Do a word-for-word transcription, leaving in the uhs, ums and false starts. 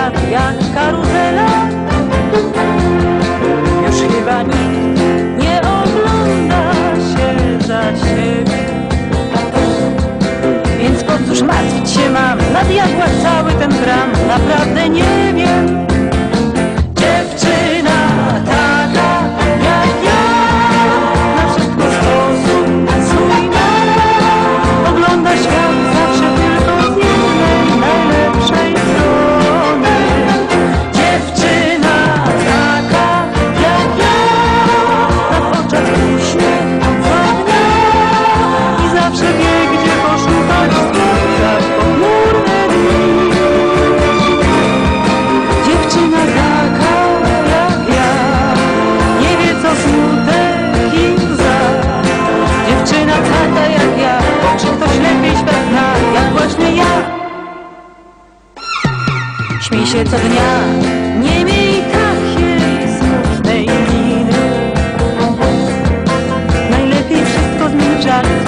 świat jak karuzela. Już chyba nikt nie ogląda się za siebie, więc po cóż martwić się mam, na diabła cały ten gram, naprawdę nie wiem. Dziewczyna taka jak ja, na wszystko sposób swój ma, ogląda świat zawsze tylko z jednej najlepszej strony. Dziewczyna taka jak ja, na oczach uśmiech co dnia i zawsze wie, gdzie poszukać słońca w pochmurne dni. Dziewczyna taka jak ja, nie wie co smutek i łza. Dziewczyna taka jak ja, czy ktoś lepiej świat zna, jak właśnie ja. Śmiej się co dnia, nie miej takiej smutnej miny. Najlepiej wszystko zmień w żart.